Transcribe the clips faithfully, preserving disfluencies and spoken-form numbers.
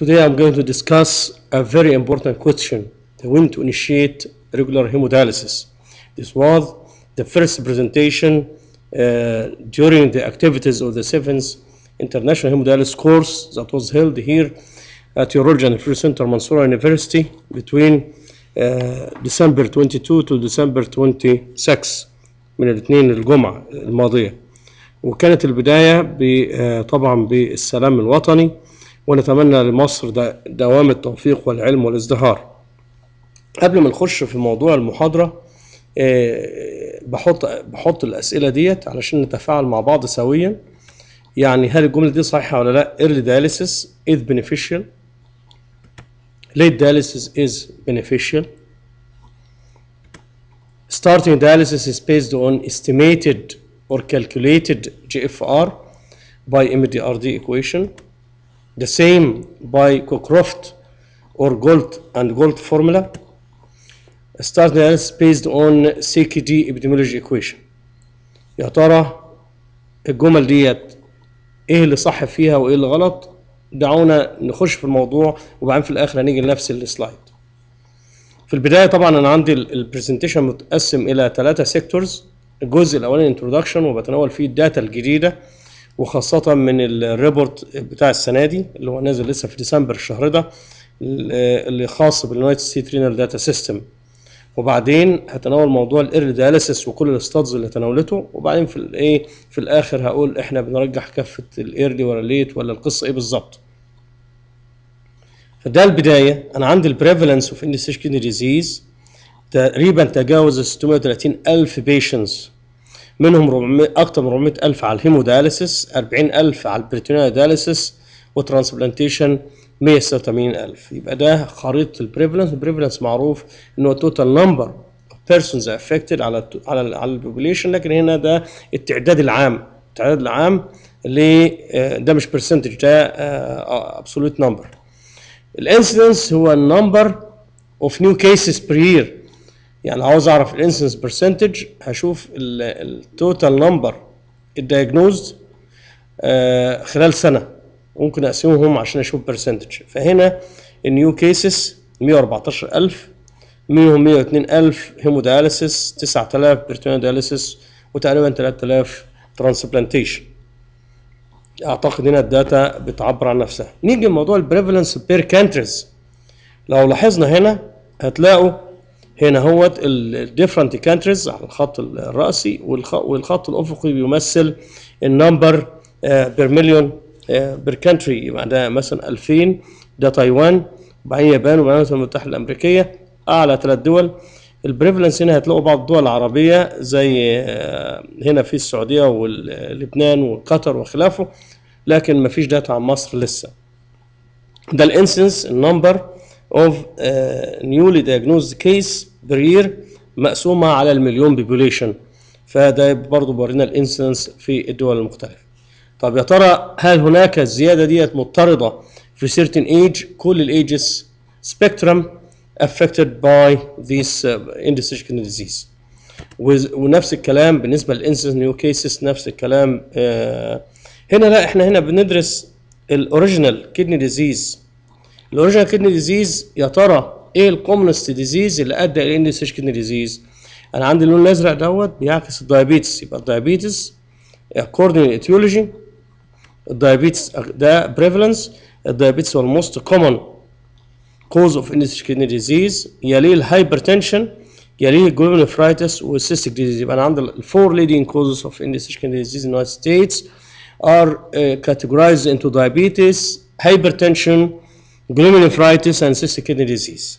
Today I'm going to discuss a very important question: when to initiate regular hemodialysis. This was the first presentation uh, during the activities of the seventh International Hemodialysis course that was held here at Urology and Referral Center Mansoura University between uh, December twenty-second to December twenty-sixth من الاثنين الجمعة الماضية. وكانت البداية طبعا بالسلام الوطني، ونتمنى لمصر دوام التوفيق والعلم والازدهار. قبل ما نخش في موضوع المحاضرة بحط بحط الأسئلة ديت علشان نتفاعل مع بعض سويا. يعني هل الجملة دي صحيحة ولا لا؟ early dialysis is beneficial. late dialysis is beneficial. Starting dialysis is based on estimated or calculated G F R by M D R D equation. The same by Cockcroft or Gold and Gold formula. Starting dialysis based on C K D epidemiology equation. يا ترى الجمل ديت ايه اللي صح فيها وايه اللي غلط؟ دعونا نخش في الموضوع وبعدين في الاخر هنيجي لنفس السلايد. في البدايه طبعا انا عندي البرزنتيشن متقسم الى ثلاثه سيكتورز. الجزء الاولاني انترودكشن وبتناول فيه الداتا الجديده وخاصه من الريبورت بتاع السنه دي اللي هو نازل لسه في ديسمبر الشهر ده اللي خاص باليونايتد ستيت رينال داتا سيستم. وبعدين هتناول موضوع الايرلي دياليسيس وكل الاستادز اللي تناولته، وبعدين في الايه في الاخر هقول احنا بنرجح كفه الايرلي ولا الليت ولا القصه ايه بالظبط. فده البدايه. انا عندي البريفالنس اوف اندستيج كيدني ديزيز تقريبا تجاوز ستمائة وثلاثين ألف بيشنتس، منهم اكثر من أربعمائة ألف على الهيمودياليسيس، أربعين ألف على البريتونيال دياليسيس، وترانسبلانتيشن مائة وستة وثمانين ألف. يبقى ده خريطه البريفالنس. البريفالنس معروف انه توتال نمبر اوف بيرسونز افكتد على على على البوبوليشن، لكن هنا ده التعداد العام. التعداد العام اللي ده مش برسنتج، ده ابسولوت نمبر. الانسيدنس هو النمبر اوف نيو كيسز بير يير. يعني عاوز اعرف الانسيدنس برسنتج، هشوف التوتال نمبر الدايجنوزد خلال سنه، ممكن اقسمهم عشان اشوف برسنتج. فهنا النيو كيسز مائة وأربعة عشر ألف، منهم مائة واثنين ألف هيمودياليسيس، تسعة آلاف بيرتونيال دياليسيس، وتقريبا ثلاثة آلاف ترانسبلانتيشن. اعتقد هنا الداتا بتعبر عن نفسها. نيجي لموضوع البريفالنس بير كانتريز. لو لاحظنا هنا هتلاقوا هنا هوت الديفرنت كانتريز على الخط الرأسي، والخط الأفقي بيمثل النمبر بير مليون بير كانتري. يبقى ده مثلا ألفين، ده تايوان، وبعدين اليابان، وبعدين الولايات المتحدة الأمريكية، أعلى ثلاث دول. البريفالنس هنا هتلاقوا بعض الدول العربية زي هنا في السعودية ولبنان وقطر وخلافه، لكن ما فيش داتا عن مصر لسه. ده الانسنس النمبر اوف نيولي دايجنوزد كيس بير يير مقسومة على المليون بوبوليشن، فده برضه بورينا الانسنس في الدول المختلفة. طب يا ترى هل هناك الزيادة ديت مضطردة في certain age؟ كل الايجز spectrum affected by this uh, endostage kidney disease. ونفس الكلام بالنسبة للانسنس نيو كيسز، نفس الكلام. آه هنا لا، احنا هنا بندرس الاوريجينال كيدني ديزيز. الاوريجينال كيدني ديزيز يا ترى ايه الكومنست ديزيز اللي ادى الى اندستيج كيدني ديزيز؟ انا عندي اللون الازرق دوت بيعكس الدايابيتس. يبقى الدايابيتس according to etiology، الدايابيتس ده prevalence. الدايابيتس هو الموست common cause of endostage kidney disease، يليه الهايبرتنشن، يليه الجلوميرولونيفرايتس والسيستيك ديزيز. يبقى انا عندي الفور leading causes of endostage kidney disease in the United States are uh, categorized into diabetes, hypertension, glomerulonephritis and cystic kidney disease.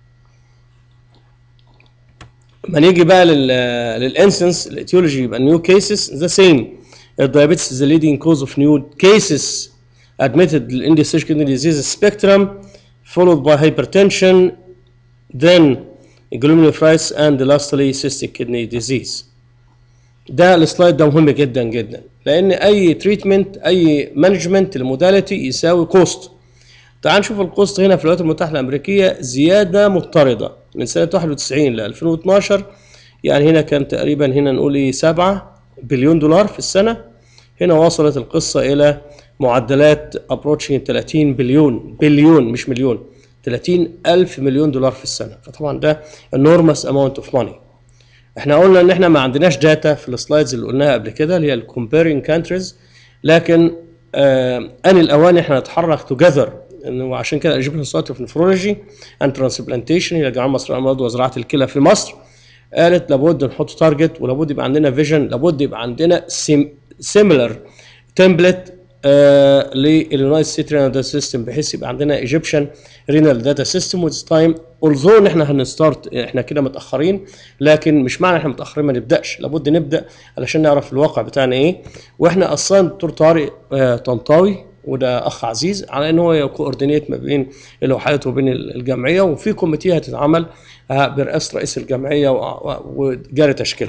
لما نيجي بقى لل للانسنس الاتيولوجي، يبقى new cases the same. Diabetes is the leading cause of new cases admitted in endostage kidney disease spectrum, followed by hypertension, then glomerulonephritis and lastly cystic kidney disease. ده السلايد ده مهم جدا جدا، لان اي تريتمنت اي مانجمنت للموداليتي يساوي كوست. تعال نشوف الكوست هنا في الولايات المتحدة الأمريكية زيادة مضطردة من سنة واحد وتسعين ل ألفين واثناشر. يعني هنا كان تقريبا هنا نقول سبعة بليون دولار في السنة، هنا وصلت القصة إلى معدلات approaching ثلاثين بليون بليون مش مليون ثلاثين ألف مليون دولار في السنة. فطبعا ده enormous amount of money. احنا قلنا ان احنا ما عندناش داتا في السلايدز اللي قلناها قبل كده اللي هي الكومبيرنج كانتريز، لكن آه ان الاوان احنا نتحرك توجذر، انه عشان كده ايجيبشن سوسايتي اوف نفرولوجي اند ترانسبلانتيشن هي الجمعيه المصريه للامراض وزراعه الكلى في مصر قالت لابد نحط تارجت ولابد يبقى عندنا فيجن، لابد يبقى عندنا سيميلر تمبلت لليونايتد ستيت رينال داتا سيستم بحيث يبقى عندنا ايجيبشن رينال داتا سيستم وذ تايم. اولذو ان احنا هنستارت احنا كده متاخرين، لكن مش معنى احنا متاخرين ما نبداش، لابد نبدا علشان نعرف الواقع بتاعنا ايه. واحنا اصلا دكتور طارق آه طنطاوي وده اخ عزيز على ان هو يكوردينيت ما بين الوحدات وبين الجمعيه، وفي كوميتيه هتتعمل برئاسه رئيس الجمعيه وجاري تشكيلها.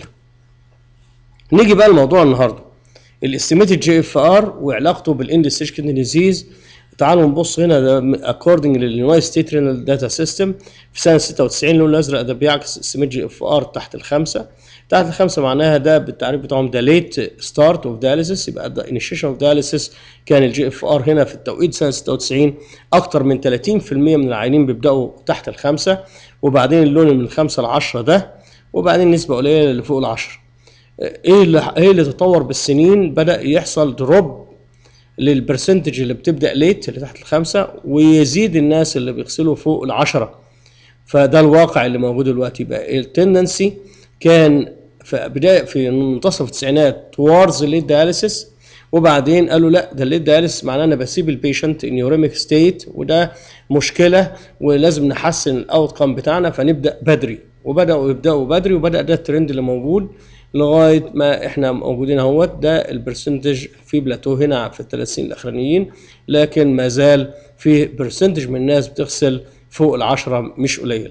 نيجي بقى لموضوع النهارده الاستيميتد جي اف ار وعلاقته بالاندستيج كدني ديزيز. تعالوا نبص هنا ده اكوردنج لليونايتد ستيت رينال داتا سيستم في سنه ستة وتسعين اللون الازرق ده بيعكس استيميتد جي اف ار تحت الخمسه. تحت الخمسه معناها ده بالتعريف بتاعهم ده ليت ستارت اوف دايليسيس، يبقى ده انيشيشن اوف دايليسيس. كان الجي اف ار هنا في التوقيت سنه ستة وتسعين اكتر من ثلاثين بالمئة من العيانين بيبداوا تحت الخمسه، وبعدين اللون من الخمسه ل عشرة ده، وبعدين نسبه قليله اللي فوق العشرة. ايه اللي ايه اللي تطور بالسنين؟ بدا يحصل دروب للبرسنتج اللي بتبدا ليت اللي تحت الخمسه، ويزيد الناس اللي بيغسلوا فوق العشرة. فده الواقع اللي موجود دلوقتي. بقى التندنسي كان في بدايه في منتصف التسعينات توارز الليت داياليسيس، وبعدين قالوا لا ده الليت داياليسيس معناه انا بسيب البيشنت ان يوريميك ستيت وده مشكله ولازم نحسن الاوت كام بتاعنا فنبدا بدري، وبداوا يبداوا بدري، وبدا ده الترند اللي موجود لغايه ما احنا موجودين اهوت. ده البرسنتج في بلاتو هنا في الثلاث سنين الاخرانيين، لكن ما زال في برسنتج من الناس بتغسل فوق العشرة مش قليله.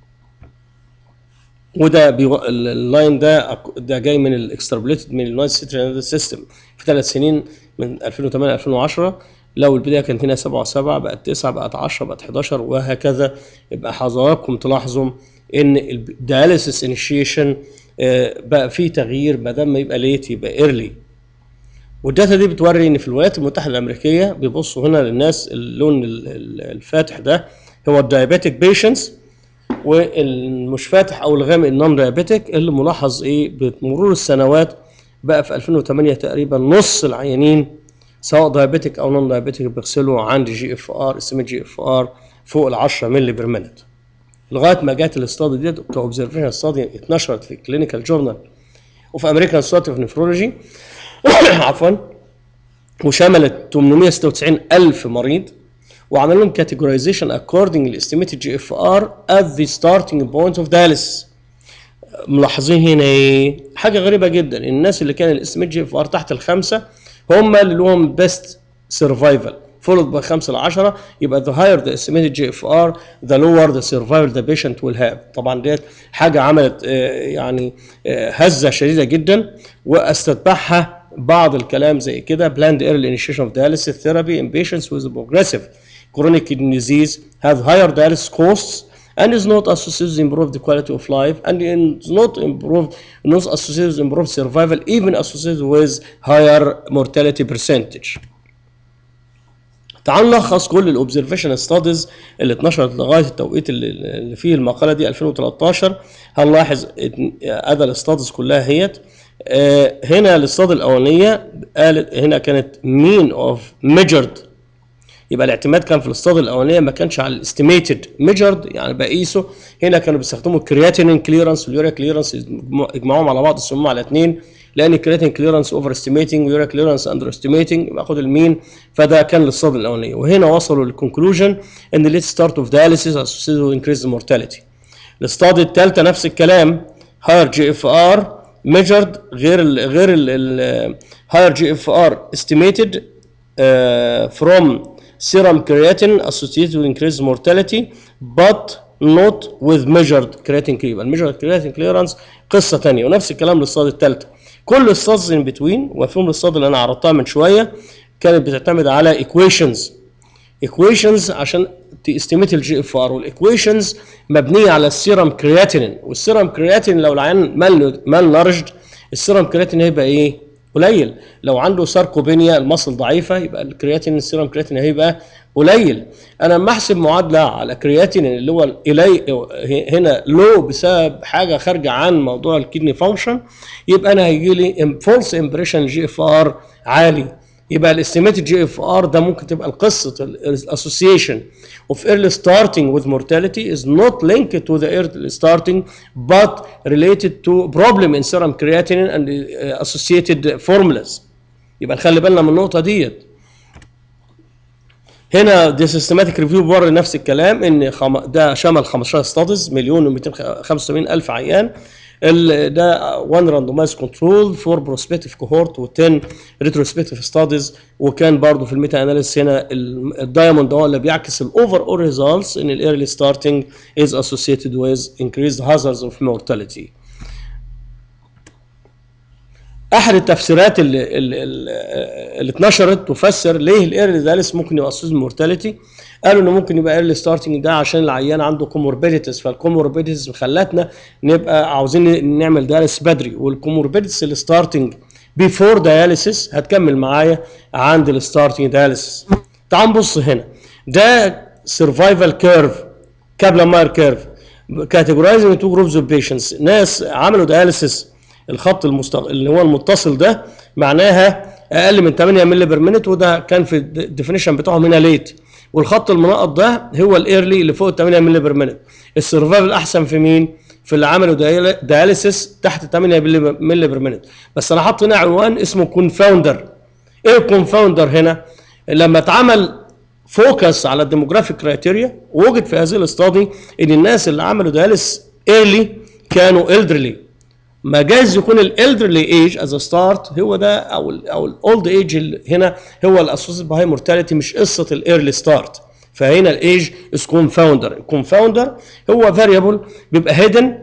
وده بيو... اللاين ده ده جاي من الاكستربوليتد من اليونايتد ستيت رينال سيستم في ثلاث سنين من ألفين وثمانية ألفين وعشرة. لو البدايه كانت هنا سبعة وسبعة بقت تسعة بقت عشرة بقت حداشر وهكذا. يبقى حضراتكم تلاحظوا ان الدياليسيس انيشيشن بقى في تغيير، ما دام ما يبقى ليت يبقى ايرلي. والداتا دي بتوري ان في الولايات المتحده الامريكيه بيبصوا هنا للناس اللون الفاتح ده هو الدايابيتك بيشنتس، والمش فاتح او الغامق النون دايابيتك. اللي ملاحظ ايه بمرور السنوات بقى في ألفين وثمانية تقريبا نص العيانين سواء دايابيتك او نون دايابيتك بيغسلوا عند جي اف ار اسمه جي اف ار فوق ال عشرة مللي بير مينت، لغايه ما جت الاستادي دي بتاع اوبزرفيشن ستادي اتنشرت في كلينيكال جورنال وفي امريكان سوسايتي اوف نفرولوجي عفوا، وشملت ثمانمئة وستة وتسعين ألف مريض، وعملوا لهم كاتيجورايزيشن اكوردنج لاستيميتد جي اف ار ات ذا ستارتنج بوينت اوف دايليسيس. ملاحظين هنا ايه؟ حاجه غريبه جدا، الناس اللي كان الاستيميتد جي اف ار تحت الخمسه هم اللي لهم بيست سرفايفل followed by خمسة ل عشرة. يبقى the higher the estimated جي اف ار the lower the survival the patient will have. طبعا ديت حاجه عملت يعني هزه شديده جدا، واستتبعها بعض الكلام زي كده planned early initiation of dialysis therapy in patients with progressive chronic kidney disease have higher dialysis costs and is not associated with improved quality of life and is not improved not associated with improved survival even associated with higher mortality percentage. تعال نلخص كل الاوبزرفيشن ستاديز اللي اتنشرت لغايه التوقيت اللي فيه المقاله دي ألفين وثلاثة عشر. هنلاحظ ادى الاستاديز كلها هيت. هنا الاستادي الاولانيه قالت هنا كانت مين اوف ميجرد، يبقى الاعتماد كان في الاستادي الاولانيه ما كانش على الاستيميتد ميجرد يعني بقيسه. هنا كانوا بيستخدموا الكرياتينين كليرنس واليوريا كليرنس يجمعوهم على بعض يسموهم على اثنين، لان الكرياتين كليرنس اوفر استيميتنج ويوريا كليرنس اندر استيميتنج يبقى خد المين. فده كان للصدمه الاولانيه، وهنا وصلوا للكونكلوجن ان ليت ستارت اوف دايليسيس اسوسيتد وذ انكريز مورتاليتي. الاستادي الثالثه نفس الكلام، هاير جي اف ار ميجرد غير ال غير ال هاير جي اف ار استيميتد فروم serum creatine associated with increased mortality but not with measured creatine clearance. measured creatine clearance قصه ثانيه، ونفس الكلام للصاد الثالثه. كل الصادز ان بتوين ومفهوم الصاد اللي انا عرضتها من شويه كانت بتعتمد على equations equations عشان تستيميت الجي اف ار، والايكويشنز مبنيه على السيرم كرياتين، والسيرم كرياتين لو العيان مال مال نارجد السيرم كرياتين هيبقى ايه؟ قليل. لو عنده ساركوبينيا المصل ضعيفه يبقى الكرياتين السيرم كرياتين هيبقى قليل. انا لما احسب معادله على كرياتين اللي هو الي هنا لو بسبب حاجه خارجه عن موضوع الكدني فانكشن، يبقى انا هيجي لي فولس امبريشن جي اف ار عالي. يبقى الاستيميتد جي اف ار ده ممكن تبقى القصه الاسوسيشن of early starting with mortality is not linked to the early starting but related to problem in serum creatinine and associated formulas. يبقى نخلي بالنا من النقطه ديت. هنا دي سيستماتيك ريفيو بوري نفس الكلام، ان خم... ده شمل خمستاشر ستاديز مليون ومئتين وخمسة وسبعين الف عيان. ال... ده واحد راندومايز كنترول فور بروسبكتيف كوهورت و10 ريتروسبكتيف ستاديز. وكان برضه في الميتا اناليسيس هنا الدايموند هو اللي بيعكس الاوفر اول ريزلتس ان الايرلي ستارتنج از اسوسييتد ويز انكريزد هازاردز اوف مورتاليتي. احد التفسيرات اللي, اللي, اللي اتنشرت تفسر ليه الايرلي دايلس ممكن يبقى اسوس مورتاليتي. قالوا انه ممكن يبقى ايرلي ستارتنج ده عشان العيان عنده كوموربيديتيز، فالكوموربيديتيز خلتنا نبقى عاوزين نعمل دايلس بدري، والكوموربيديتيز اللي ستارتنج بيفور دايليسيس هتكمل معايا عند الستارتنج دايليسيس. تعال نبص هنا، ده سرفايفل كيرف كابلا ماير كيرف كاتيجورايزنج تو جروبز اوف بيشنتس. ناس عملوا دايليسيس الخط المستق... اللي هو المتصل ده معناها اقل من ثمانية مللي بير مينت، وده كان في الديفينيشن بتاعهم هنا ليت. والخط المنقط ده هو الايرلي اللي فوق ثمانية مللي بير مينت. السرفايفل الاحسن في مين؟ في اللي عملوا دياليسيس تحت ثمانية مللي بير مينت. بس انا حاطط هنا عنوان اسمه كونفاوندر. ايه الكونفاوندر هنا؟ لما اتعمل فوكس على الديموغرافيك كرايتيريا ووجد في هذه الاستادي ان الناس اللي عملوا دياليس ايرلي كانوا الدرلي. ما جايز يكون الالدرلي ايج از ستارت هو ده، او ال او الاولد ايج هنا هو الاسوسيد بهاي مورتاليتي، مش قصه الايرلي ستارت. فهنا الايج از كونفاوندر. الكونفاوندر هو فاريبل بيبقى هيدن،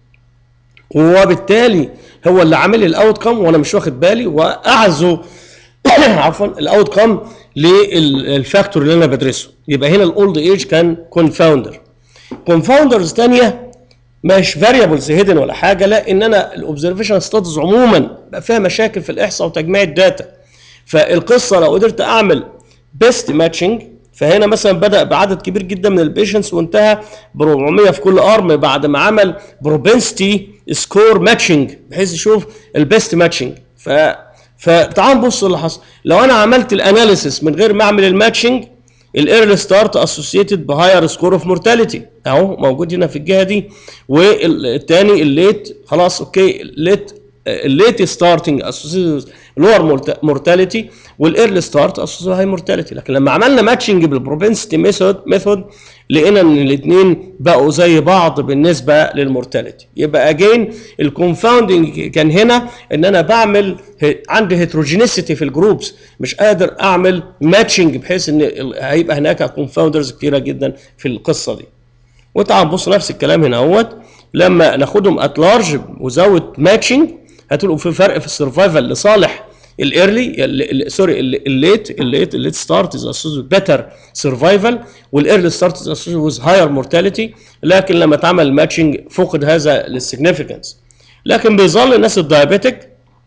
وبالتالي هو اللي عامل لي الاوت كم وانا مش واخد بالي، واعزو عفوا الاوت كم للفاكتور اللي انا بدرسه. يبقى هنا الاولد ايج كان كونفاوندر. كونفاوندرز ثانيه مش فاريبلز هيدن ولا حاجه، لا، ان انا الاوبزرفيشن ستاتس عموما بقى فيها مشاكل في الاحصاء وتجميع الداتا. فالقصه لو قدرت اعمل بيست ماتشنج، فهنا مثلا بدا بعدد كبير جدا من البيشنتس وانتهى ب أربعمية في كل ارم بعد ما عمل بروبنسيتي سكور ماتشنج بحيث يشوف البيست ماتشنج. ف فتعال نبص اللي حصل. لو انا عملت الاناليسيس من غير ما اعمل الماتشنج، الايرلي ستارت اسوسييتد بهاير سكور اوف مورتاليتي اهو موجود هنا في الجهه دي، والثاني الليت خلاص اوكي الليت الليت ستارتنج اسوسييتد لور مورتاليتي، والايرلي ستارت اسوسييتد هاي مورتاليتي. لكن لما عملنا ماتشنج بالبروبنسيتي ميثود ميثود لقينا ان الاثنين بقوا زي بعض بالنسبه للمورتاليتي. يبقى اجين الكونفاوندنج كان هنا ان انا بعمل عندي هيتروجينيسيتي في الجروبس، مش قادر اعمل ماتشنج بحيث ان هيبقى هناك كونفاوندرز كتيره جدا في القصه دي. وتعال نبص نفس الكلام هنا اهوت، لما ناخدهم ات لارج وزود ماتشنج هتلاقوا في فرق في السرفايفل لصالح الايرلي سوري الليت الليت الليت ستارت از اسوسييتد بيتر سرفايفل، والايرلي ستارت از اسوسييتد ويز هاير مورتاليتي. لكن لما اتعمل ماتشنج فقد هذا للسيجنيفيكانس. لكن بيظل الناس الدايابيتك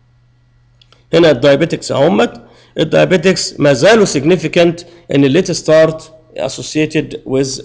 هنا، الدايابيتكس اهمت، الدايابيتكس ما زالوا سيجنيفيكانت ان الليت ستارت اسوسييتد ويز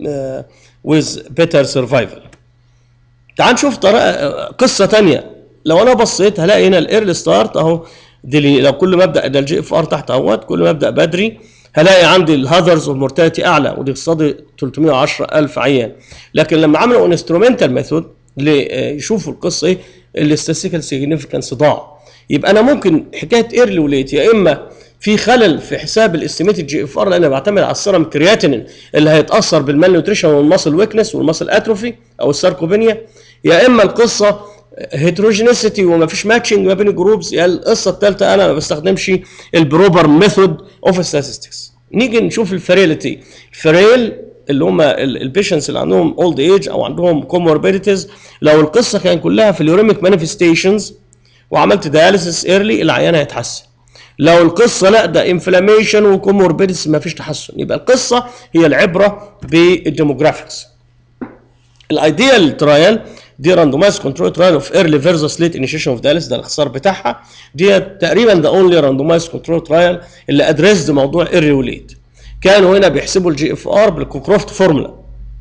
ويز بيتر سرفايفل. تعال نشوف طريقه قصه ثانيه. لو انا بصيت هلاقي هنا الايرلي ستارت اهو دي، لو كل ما ابدا ده الجي اف ار تحت اهوت، كل ما ابدا بدري هلاقي عندي الهازاردز اوف مورتاليتي اعلى، ودي اقتصادي ثلاثمية وعشرة الف عيان. لكن لما عملوا انسترومنتال ميثود يشوفوا القصه ايه، الاستاتيكال سيجنيفيكانس ضاع. يبقى انا ممكن حكايه ايرلي وليت يا اما في خلل في حساب الاستيميتد جي اف ار، لان انا بعتمد على السيرم كرياتينين اللي هيتاثر بالمال نيوتريشن والماسل ويكنس والماسل اتروفي او الساركوبينيا، يا اما القصه هيتروجينيسيتي وما فيش ماتشنج ما بين الجروبز، يا القصه الثالثه انا ما بستخدمش البروبر ميثود اوف ستاتستكس. نيجي نشوف الفريلتي. الفريل اللي هم البيشنتس اللي عندهم اولد ايج او عندهم كوموربيديتيز، لو القصه كان كلها في اليوريميك مانيفستيشنز وعملت دياليسيس ايرلي العيان هيتحسن. لو القصه لا ده انفلاميشن وكوموربيديتيز ما فيش تحسن، يبقى القصه هي العبره بالديموغرافيكس. الايديال ترايل دي راندومايز كنترول ترايل اوف ايرلي فيرسس ليت انيشيشن اوف دايلس، ده الاختصار بتاعها. دي تقريبا ده اونلي راندومايز كنترول ترايل اللي ادريسد موضوع ايرلي وليت. كانوا هنا بيحسبوا الجي اف ار بالكوكروفت فورمولا،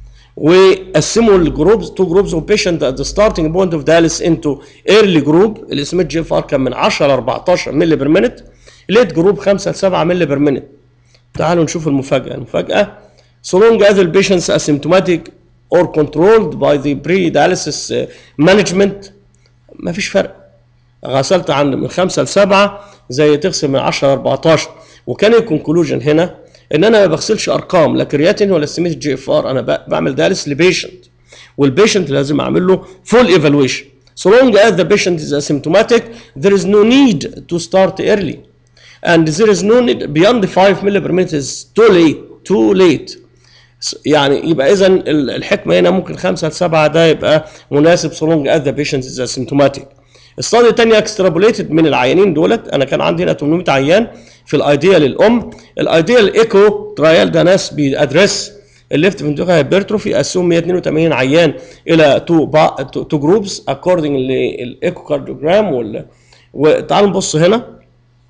وقسموا الجروبز تو جروبز اوف بيشنت ات ذا ستارتنج بوينت اوف دايلس انتو ايرلي جروب اللي اسمه جي اف ار كان من عشرة ل أربعتاشر مللي بير مينت، ليت جروب خمسة ل سبعة مللي بير مينت. تعالوا نشوف المفاجاه. المفاجاه so long as the patients asymptomatic or controlled by the pre-dialysis management ما فيش فرق. غسلت عن من خمسة ل سبعة زي تغسل من عشرة ل أربعتاشر. وكان الكونكلوجن هنا ان انا ما بغسلش ارقام لا كرياتين ولا استيميت جي اف ار، انا بعمل دايلس لبيشنت، والبيشنت لازم اعمل له فول ايفالويشن. So long as the patient is asymptomatic there is no need to start early and there is no need beyond the five milli per minute is too late too late. يعني يبقى اذا الحكمه هنا ممكن خمسة ل سبعة ده يبقى مناسب so long as the patient is asymptomatic. الستادي الثانيه اكسترابوليتد من العيانين دولت، انا كان عندي هنا ثمانمائة عيان في الايديال للام. الايديال ايكو ترايل ده ناس بيدرس الليفت فنتريكولار هايبرتروفي، قسمهم مية واثنين وثمانين عيان الى تو تو جروبس اكوردنج للايكو كارديوجرام وال وتعالوا نبص هنا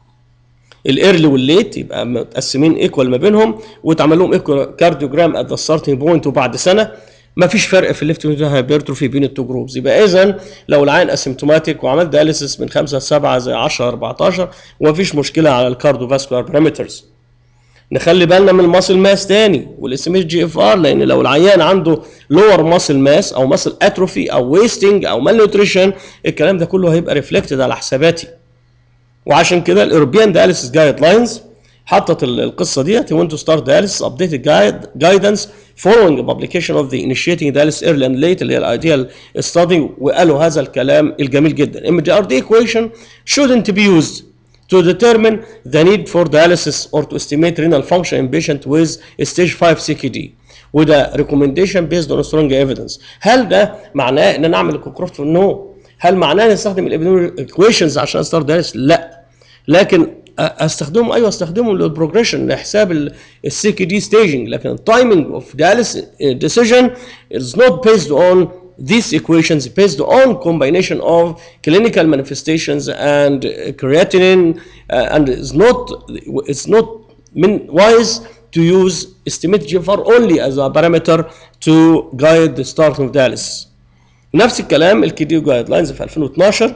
الايرلي والليت يبقى متقسمين ايكوال ما بينهم، واتعمل لهم ايكو كارديوجرام ات ذا ستارتنج بوينت، وبعد سنه ما فيش فرق في الليفت فنتريكولار هايبرتروفي بين التو جروبز. يبقى اذا لو العين اسيمتوماتيك وعملت دايليسيس من خمسة ل سبعة زي عشرة أربعتاشر وما فيش مشكله على الكارديو فاسكولار بارامترز. نخلي بالنا من الماسل ماس تاني والاستيميت جي اف ار، لان لو العيان عنده لور ماسل ماس او ماسل اتروفي او ويستنج او مال نيوتريشن الكلام ده كله هيبقى ريفلكتد على حساباتي. وعشان كده الاوروبيان دايليسيس جايد لاينز حطت القصه ديت وين تو ستارت دايليسيس ابديتد جايد جايدنس following publication of the initiating dialysis early and late اللي هي الايديال ستادي، وقالوا هذا الكلام الجميل جدا. ام جي ار دي equation shouldn't be used to determine the need for dialysis or to estimate renal function in patient with stage five سي كي دي، وده recommendation based on strong evidence. هل ده معناه ان انا اعمل الكوكروفت؟ نو. هل معناه ان استخدم الابيديميولوجيك equations عشان ستارت دايليسيس؟ لا. لكن استخدمهم ايوه استخدمهم للبروجريشن لحساب السي كي دي staging، لكن التايمنج اوف dialysis decision is not based on these equations, based on combination of clinical manifestations and creatinine, uh, and it's not it's not wise to use estimate G F R only as a parameter to guide the start of dialysis. نفس الكلام الكيديو جايد لاينز في ألفين واثناشر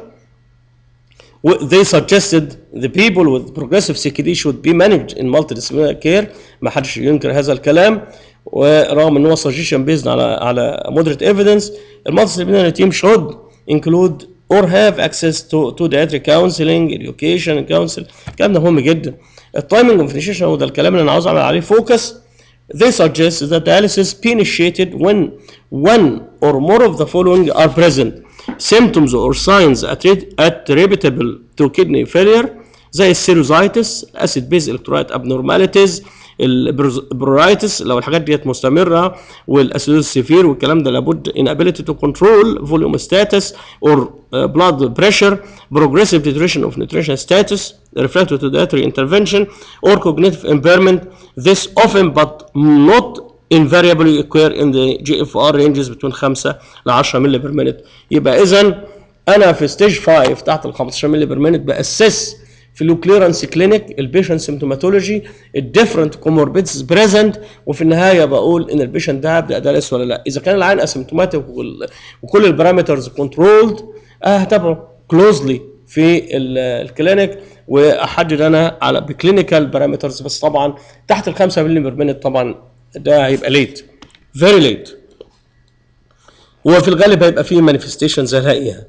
they suggested the people with progressive سي كي دي should be managed in multidisciplinary care. ما حدش ينكر هذا الكلام، ورغم ان هو suggestion based على على moderate evidence. المالتي team should include or have access to to dietary counseling, education, counsel. الكلام ده مهم جدا. التايمنج اوف initiation هو ده الكلام اللي انا عاوز اعمل عليه فوكس. They suggest that dialysis be initiated when one or more of the following are present: symptoms or signs attributable to kidney failure زي السيروزايتس، acid base electrolyte abnormalities، البرورايتس لو الحاجات ديت مستمره، والاسيدوز سيفير والكلام ده لابد inability to control volume status or uh, blood pressure, progressive deterioration of nutrition status refractory to dietary intervention or cognitive impairment. This often but not invariably occur in the G F R ranges between خمسة ل عشرة مللي بير مينت. يبقى اذا انا في ستيج خمسة تحت ال خمستاشر مللي بير مينت باسس في الكليرنس كلينيك البيشنت سيمتوماتولوجي الديفرنت كوموربيدز بريزنت، وفي النهايه بقول ان البيشنت ده هيبدا دايليسيس ولا لا. اذا كان العين اسيمتوماتيك وكل البارامترز كنترولد هتابعه كلوزلي في الكلينيك واحدد انا على بكلينيكال بارامترز، بس طبعا تحت ال خمسة مللي بير مينت طبعا ده هيبقى ليت فيري ليت، وفي الغالب هيبقى فيه مانيفستيشنز هنلاقيها.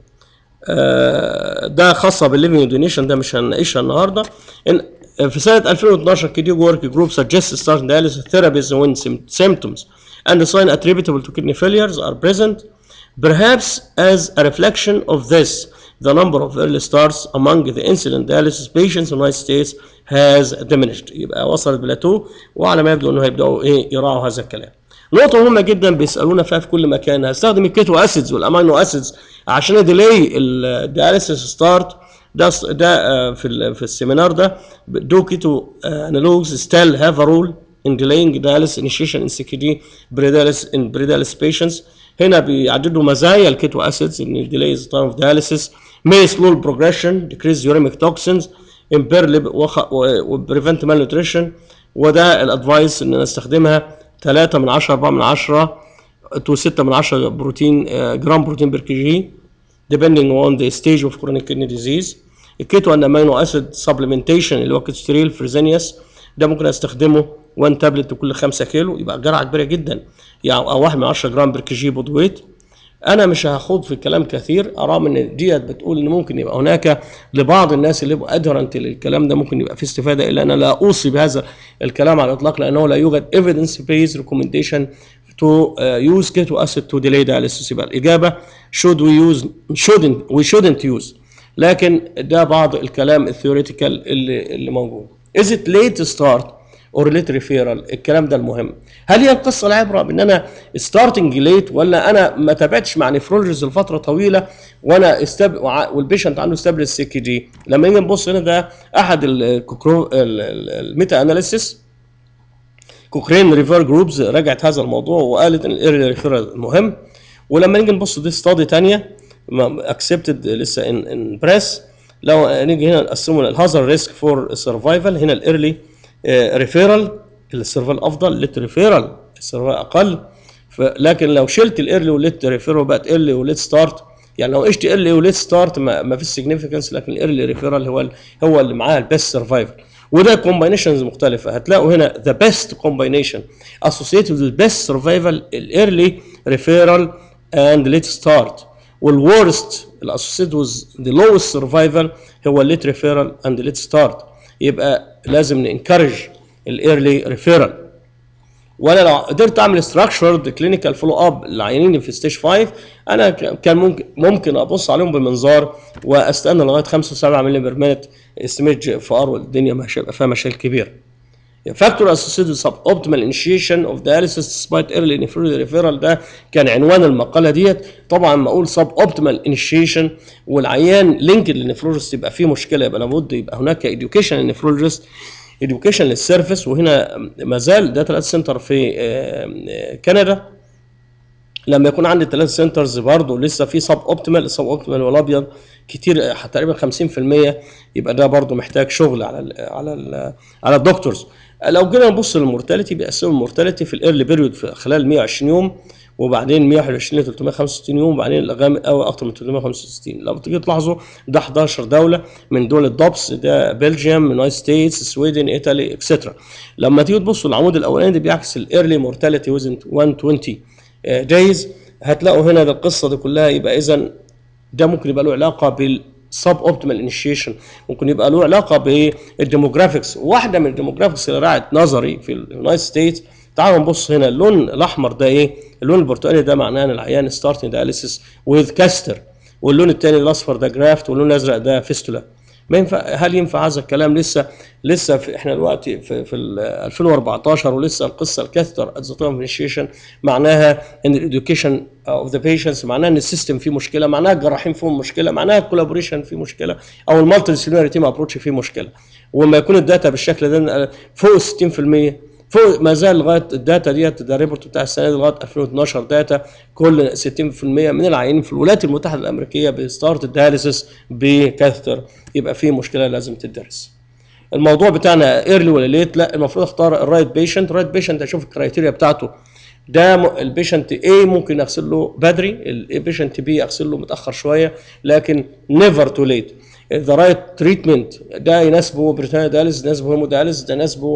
ده خاصه بالليفنج دونيشن، ده مش هنناقشها النهارده. إن في سنه ألفين واثناشر كيديو ورك جروب suggests starting dialysis therapies when symptoms and the sign attributable to kidney failures are present. Perhaps as a reflection of this, the number of early starts among the insulin dialysis patients in the United States has diminished. يبقى وصلت بلاتو، وعلى ما يبدو انه هيبداوا ايه يراعوا هذا الكلام. نقطة مهمة جدا بيسألونا فيها في كل مكان، هستخدم الكيتو اسيدز والامينو اسيدز عشان اديلي الدياليسيس ستارت. ده ده في في السيمينار ده دو كيتو انالوجز ستيل هاف ا رول in delaying dialysis initiation in سي كي دي pre-dialysis in pre-dialysis patients. هنا بيعددوا مزايا الكيتو اسيدز ان delays time of dialysis may slow progression decrease uremic toxins impair وبريفنت malnutrition. وده الادفايس ان انا استخدمها ثلاثة من عشرة أربعة من عشرة تو ستة من عشرة بروتين جرام بروتين بير كي جي depending on the stage of chronic kidney disease. الكيتو ان امينو اسيد سبلمنتيشن اللي هو كيتوستريل فريزينيوس ده ممكن استخدمه واحد تابلت لكل خمسة كيلو، يبقى جرعه كبيره جدا يعني او واحد من عشرة جرام بير كي جي بود ويت. انا مش هاخد في الكلام كثير، ارام ان ديت بتقول ان ممكن يبقى هناك لبعض الناس اللي يبقوا ادهرنت للكلام ده ممكن يبقى في استفاده، الا انا لا اوصي بهذا الكلام على الاطلاق لانه لا يوجد evidence based recommendation to uh, use keto acid to delay dialysis. يبقى الاجابه should we use shouldn't we shouldn't use، لكن ده بعض الكلام الثيوريتيكال اللي اللي موجود. is it late to start or late referral؟ الكلام ده المهم. هل هي القصه العبره بان انا ستارتنج ليت ولا انا ما تابعتش مع نفرولوجيست لفتره طويله وانا استب... والبيشنت عنده ستابل سي كي دي؟ لما نيجي نبص هنا ده احد الميتا اناليسيس كوكرين ريفير جروبز راجعت هذا الموضوع وقالت ان الايرلي ريفيرال مهم. ولما نيجي نبص دي ستادي ثانيه اكسبتد لسه ان ان بريس، لو نيجي هنا نقسمه الهازارد ريسك فور سرفايفل، هنا الايرلي ريفيرال السرفايفل افضل، ليت ريفيرال السرفايفل اقل. لكن لو شلت الايرلي وليت ريفيرال بقت ايرلي وليت ستارت، يعني لو قشت ايرلي وليت ستارت ما, ما فيش سيجنيفيكانس، لكن الايرلي ريفيرال هو هو اللي معاه البيست سرفايفل. وده كومباينيشنز مختلفه، هتلاقوا هنا ذا بيست كومباينيشن اسوسييتد وذ البيست سرفايفل الايرلي ريفيرال اند ليت ستارت، والورست الاسوسييتد وذ ذا لوست سرفايفل هو الليت ريفيرال اند ليت ستارت. يبقى لازم ننكرج الايرلي ريفيرال. وانا لو قدرت اعمل ستراكشرد كلينيكال فولو اب للعيانين في ستيج خمسة، انا كان ممكن ممكن ابص عليهم بمنظار واستنى لغايه خمسة وسبعة مللي بير مينت استمج اف ار، والدنيا مش هيبقى فيها مشاكل كبيره. فاكتور اسوسييتد سب اوبتيمال انيشيشن اوف داياليسيس سبايت ايرلي نيفرول ريفيرال، ده كان عنوان المقاله ديت. طبعا ما اقول سب اوبتيمال انيشيشن والعيان لينكد للنفرولوجيست يبقى فيه مشكله، يبقى لابد يبقى هناك اديوكيشن للنفرولوجيست، اديوكيشن للسيرفيس. وهنا ما زال ده ثلاث سنتر في كندا، لما يكون عندي ثلاث سنترز برضه لسه في سب اوبتيمال، السب اوبتيمال والابيض كتير تقريبا خمسين في المية، يبقى ده برضه محتاج شغل على ال على ال على الدكتورز. لو جينا نبص للمورتاليتي، بيقسموا المورتاليتي في الايرلي بيريود في خلال مية وعشرين يوم، وبعدين مية وواحد وعشرين ل ثلاثمية وخمسة وستين يوم، وبعدين الغامق قوي اكتر من ثلاثمية وخمسة وستين. لو تيجي تلاحظوا ده حداشر دوله من دول الدوبس، ده بلجيوم، يونايتد ستيتس، السويدن، ايطالي، اكسترا. لما تيجي تبصوا العمود الاولاني ده بيعكس الايرلي مورتاليتي ويزن مية وعشرين دايز، هتلاقوا هنا ده القصه دي كلها. يبقى اذا ده ممكن يبقى له علاقه بالسب اوبتيمال انيشيشن، ممكن يبقى له علاقه بالديموغرافيكس. واحده من الديموغرافيكس اللي راعت نظري في اليونايتد ستيتس، تعالوا نبص هنا اللون الاحمر ده ايه؟ اللون البرتقالي ده معناه ان العيان ستارتنج داياليسيس وذ كاستر، واللون الثاني الاصفر ده جرافت، واللون الازرق ده فيستولا. ما ينفع، هل ينفع هذا الكلام؟ لسه لسه في احنا دلوقتي في, في ألفين وأربعتاشر ولسه القصه الكاثتر ات ذا تايم انيشيشن، معناها ان الاديوكيشن اوف ذا بيشنتس، معناها ان السيستم فيه مشكله، معناها الجراحين فيهم مشكله، معناها الكولابوريشن فيه مشكله، او المالتي ديسيبلينري تيم ابروتش فيه مشكله. وما يكون الداتا بالشكل ده فوق ستين في المية، فوق ما زال لغايه الداتا ديت، ده الريبورت بتاع السنه دي لغايه ألفين واثناشر داتا، كل ستين في المية من العيانين في الولايات المتحده الامريكيه بستارت الدياليسيس بكاثتر، يبقى في مشكله لازم تدرس. الموضوع بتاعنا ايرلي ولا ليت؟ لا، المفروض اختار الرايت بيشنت. الرايت بيشنت اشوف الكرايتيريا بتاعته، ده البيشنت ايه ممكن اغسل له بدري، البيشنت بي اغسل له متاخر شويه، لكن نيفر تو ليت. ذا رايت تريتمنت ده يناسبه بريتانيا داياليز، يناسبه هيمو داياليز، ده يناسبه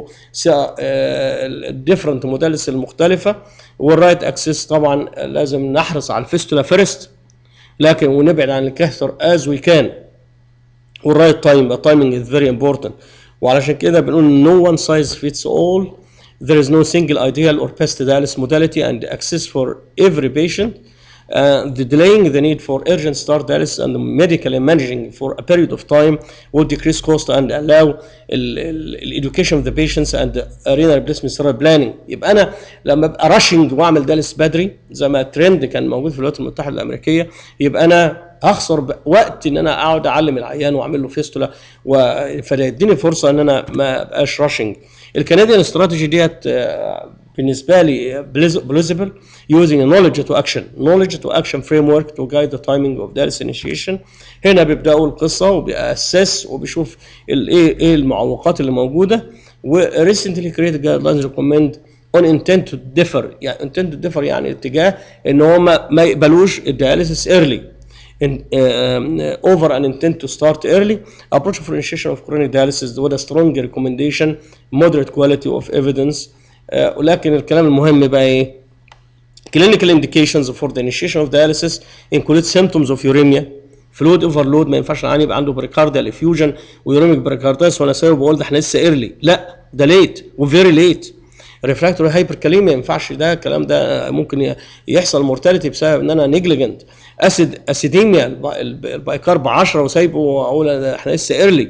الديفرنت موداليس المختلفه. والرايت اكسس طبعا لازم نحرص على الفيستولا فيرست، لكن ونبعد عن الكاثتر از وي كان. والرايت تايم، التايمنج از فيري امبورتنت. وعلشان كده بنقول no one size fits all. There is no single ideal or best dialysis modality and access for every patient. Uh, the delaying the need for urgent start dialysis and medically managing for a period of time will decrease cost and allow the education of the patients and renal replacement therapy planning. يبقى انا لما ابقى راشنج واعمل دايلس بدري زي ما الترند كان موجود في الولايات المتحده الامريكيه، يبقى انا هخسر وقت ان انا اقعد اعلم العيان واعمل له فيستولا، فده يديني فرصه ان انا ما ابقاش راشنج. الكنديان استراتيجي ديت بالنسبه لي بليزبل using a knowledge to action knowledge to action framework to guide the timing of dialysis initiation. هنا بيبداوا القصه وبيأسس وبيشوف الايه ايه المعوقات اللي موجوده. و recently created guidelines recommend on intent to differ يعني intent to differ يعني اتجاه ان هم ما يقبلوش الدياليسيس early in, uh, over an intent to start early approach for initiation of chronic dialysis with a strong recommendation moderate quality of evidence. uh, ولكن الكلام المهم بقى ايه؟ clinical indications for the initiation of dialysis include symptoms of uremia fluid overload. ما ينفعش العيان يبقى عنده بريكارديال افيوجن ويوريميك بريكاردايتس وانا سايبه بقول ده احنا لسه ايرلي، لا ده ليت وفيري ليت. ريفراكتوري هايبركاليميا ما ينفعش، ده الكلام ده ممكن يحصل مورتاليتي بسبب ان انا نيجليجنت. اسيد اسيديميا البايكارب عشرة وسايبه واقول احنا لسه ايرلي.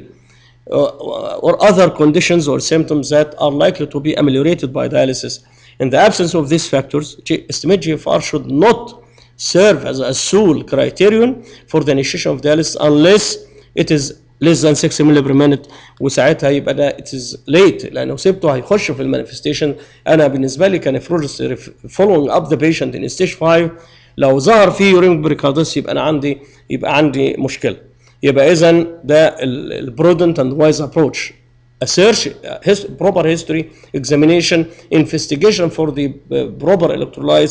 or other conditions or symptoms that are likely to be ameliorated by dialysis. In the absence of these factors, estimate G F R should not serve as a sole criterion for the initiation of dialysis unless it is less than six milliliters per minute. وساعتها يبقى ده it is late لانه سبته هيخش في المانيفستيشن. انا بالنسبه لي كنفرولوجيست following up the patient in stage five لو ظهر فيه يوريميك بريكاردايتس يبقى انا عندي يبقى عندي مشكله. يبقى اذا ده البرودنت اند وايز ابروتش. A search, a proper history, examination, investigation for the proper electrolytes.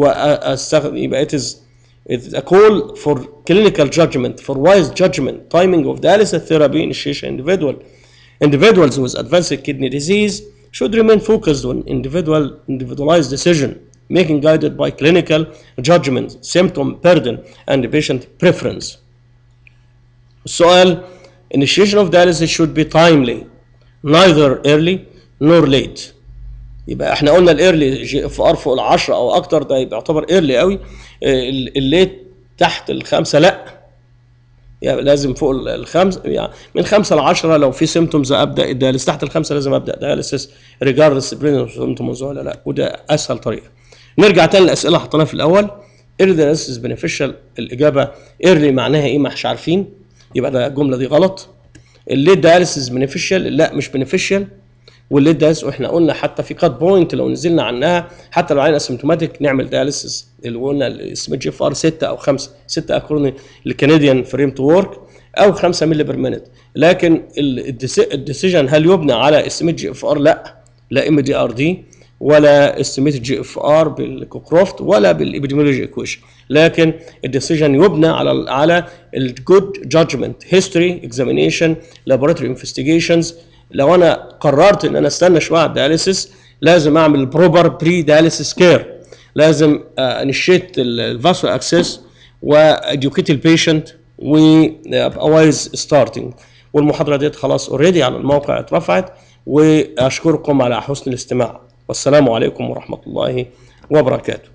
يبقى it is it's a call for clinical judgment, for wise judgment, timing of dialysis therapy initiation. Individual individuals with advanced kidney disease should remain focused on individual individualized decision making guided by clinical judgment, symptom burden, and patient preference. السؤال initiation of dialysis should be timely, neither early nor late. يبقى احنا قلنا الايرلي جي اف ار فوق العشرة او اكتر ده يبقى يعتبر ايرلي قوي. الليت تحت الخمسه لا، يعني لازم فوق الخمسه، يعني من خمسه لعشرة لو في سيمتومز ابدا الدياليسيس، تحت الخمسه لازم ابدا دياليسيس ريجاردلس برينس سيمتومز ولا لا، وده اسهل طريقه. نرجع تاني للاسئله حطيناها في الاول. ايرلي دياليسيس بنفيشال، الاجابه ايرلي معناها ايه؟ ما احنا عارفين، يبقى ده الجمله دي غلط. الليت دياليسيس بنفيشال، لا مش بنفيشال. والليت دايس واحنا قلنا حتى في كات بوينت لو نزلنا عنها حتى لو عين اسيمتوماتيك نعمل دياليسيس اللي قلنا الاسم جي اف ار ستة او خمسة، ستة اكورني الكنديان فريم تو ورك او خمسة مللي بير مينيت. لكن الديسيجن هل يبنى على استيميت جي اف ار؟ لا، لا ام دي ار دي ولا استيميت جي اف ار بالكوكروفت ولا بالابيديميولوجي ايكويشن، لكن الديسيجن يبنى على على الجود جادجمنت، هيستوري، اكزامينيشن، لابوراتوري انفستيجيشنز. لو انا قررت ان انا استنى شويه على الدياليسيس لازم اعمل بروبر بري دياليسيس كير، لازم انيشيت الفاسو اكسس واديوكيت البيشنت وابقى وايز ستارتنج. والمحاضره ديت خلاص اوريدي على الموقع اترفعت، واشكركم على حسن الاستماع، والسلام عليكم ورحمه الله وبركاته.